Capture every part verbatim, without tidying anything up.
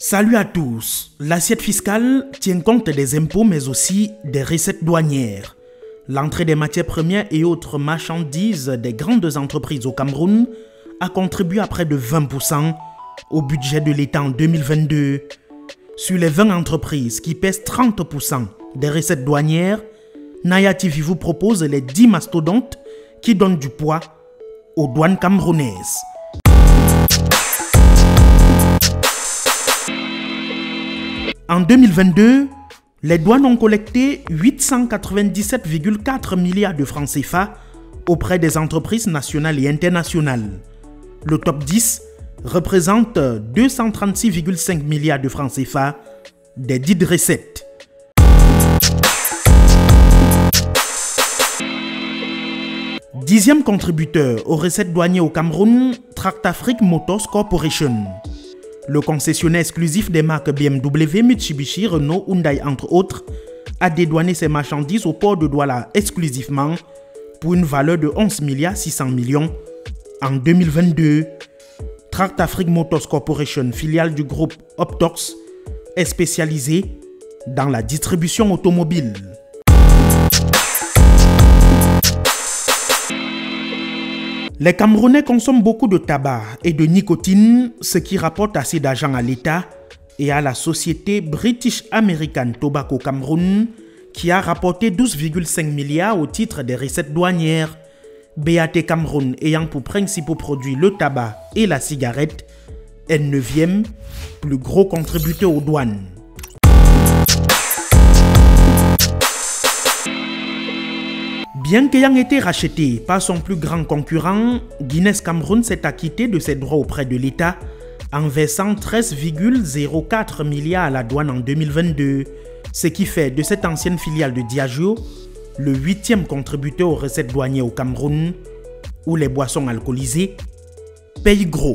Salut à tous. L'assiette fiscale tient compte des impôts mais aussi des recettes douanières. L'entrée des matières premières et autres marchandises des grandes entreprises au Cameroun a contribué à près de vingt pour cent au budget de l'État en deux mille vingt-deux. Sur les vingt entreprises qui pèsent trente pour cent des recettes douanières, Naya T V vous propose les dix mastodontes qui donnent du poids aux douanes camerounaises. En deux mille vingt-deux, les douanes ont collecté huit cent quatre-vingt-dix-sept virgule quatre milliards de francs C F A auprès des entreprises nationales et internationales. Le top dix représente deux cent trente-six virgule cinq milliards de francs C F A des dites recettes. Dixième contributeur aux recettes douanières au Cameroun, Tractafrique Motors Corporation. Le concessionnaire exclusif des marques B M W, Mitsubishi, Renault, Hyundai entre autres, a dédouané ses marchandises au port de Douala exclusivement pour une valeur de onze milliards six cents millions en deux mille vingt-deux. Tractafrique Motors Corporation, filiale du groupe Optox, est spécialisée dans la distribution automobile. Les Camerounais consomment beaucoup de tabac et de nicotine, ce qui rapporte assez d'argent à l'État et à la société British American Tobacco Cameroun, qui a rapporté douze virgule cinq milliards au titre des recettes douanières. B A T Cameroun ayant pour principaux produits le tabac et la cigarette est neuvième plus gros contributeur aux douanes. Bien qu'ayant été racheté par son plus grand concurrent, Guinness Cameroun s'est acquitté de ses droits auprès de l'État en versant treize virgule zéro quatre milliards à la douane en deux mille vingt-deux, ce qui fait de cette ancienne filiale de Diageo le huitième contributeur aux recettes douanières au Cameroun, où les boissons alcoolisées payent gros.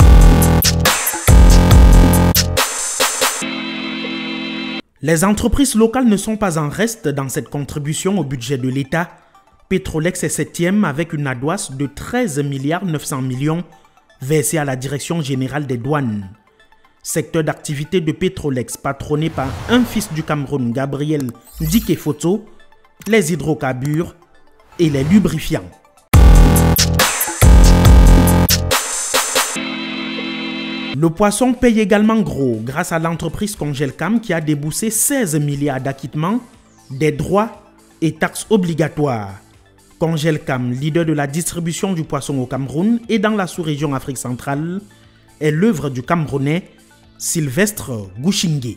Les entreprises locales ne sont pas en reste dans cette contribution au budget de l'État. Petrolex est septième avec une A D O A S de treize milliards neuf cents millions versée à la Direction générale des douanes. Secteur d'activité de Petrolex patronné par un fils du Cameroun, Gabriel Ndike Photo, les hydrocarbures et les lubrifiants. Le poisson paye également gros grâce à l'entreprise Congelcam qui a déboursé seize milliards d'acquittements des droits et taxes obligatoires. Congelcam, leader de la distribution du poisson au Cameroun et dans la sous-région Afrique centrale, est l'œuvre du Camerounais Sylvestre Gouchingué.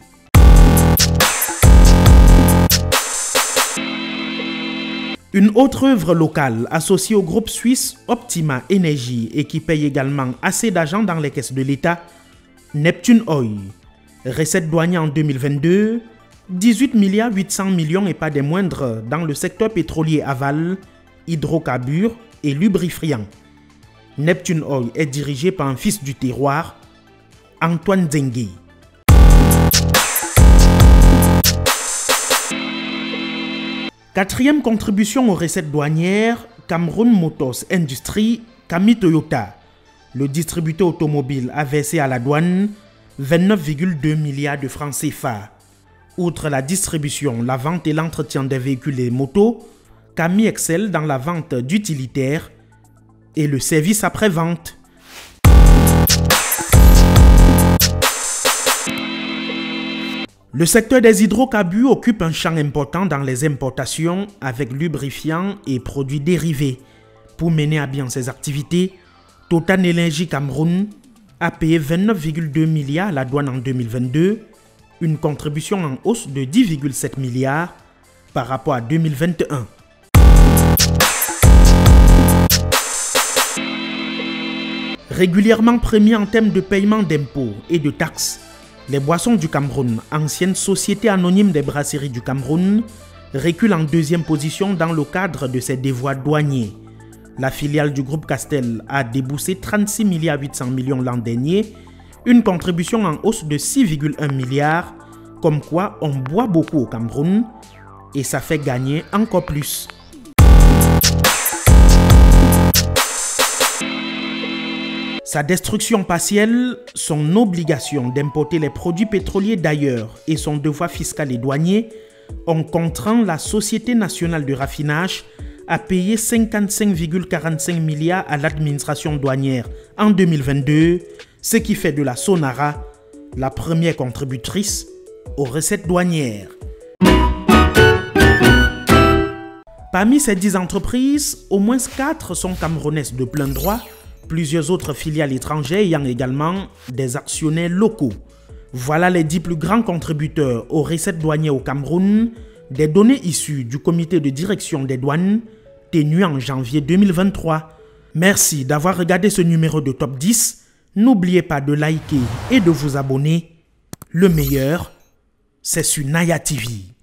Une autre œuvre locale associée au groupe suisse Optima Energy et qui paye également assez d'argent dans les caisses de l'État, Neptune Oil. Recettes douanières en deux mille vingt-deux, dix-huit milliards huit cents millions et pas des moindres dans le secteur pétrolier aval, hydrocarbures et lubrifiants. Neptune Oil est dirigé par un fils du terroir, Antoine Zengue. Quatrième contribution aux recettes douanières, Cameroun Motors Industries, Cami Toyota. Le distributeur automobile a versé à la douane vingt-neuf virgule deux milliards de francs C F A. Outre la distribution, la vente et l'entretien des véhicules et motos, Cami excelle dans la vente d'utilitaires et le service après-vente. Le secteur des hydrocarbures occupe un champ important dans les importations avec lubrifiants et produits dérivés. Pour mener à bien ses activités, Total Energy Cameroun a payé vingt-neuf virgule deux milliards à la douane en deux mille vingt-deux, une contribution en hausse de dix virgule sept milliards par rapport à deux mille vingt et un. Régulièrement premiers en termes de paiement d'impôts et de taxes, les Boissons du Cameroun, ancienne société anonyme des brasseries du Cameroun, recule en deuxième position dans le cadre de ses devoirs douaniers. La filiale du groupe Castel a déboursé trente-six milliards huit cents millions l'an dernier, une contribution en hausse de six virgule un milliards, comme quoi on boit beaucoup au Cameroun et ça fait gagner encore plus. Sa destruction partielle, son obligation d'importer les produits pétroliers d'ailleurs et son devoir fiscal et douanier ont contraint la Société nationale de raffinage à payer cinquante-cinq virgule quarante-cinq milliards à l'administration douanière en deux mille vingt-deux, ce qui fait de la Sonara la première contributrice aux recettes douanières. Parmi ces dix entreprises, au moins quatre sont camerounaises de plein droit, plusieurs autres filiales étrangères ayant également des actionnaires locaux. Voilà les dix plus grands contributeurs aux recettes douanières au Cameroun, des données issues du comité de direction des douanes tenu en janvier deux mille vingt-trois. Merci d'avoir regardé ce numéro de Top dix. N'oubliez pas de liker et de vous abonner. Le meilleur, c'est sur Naya T V.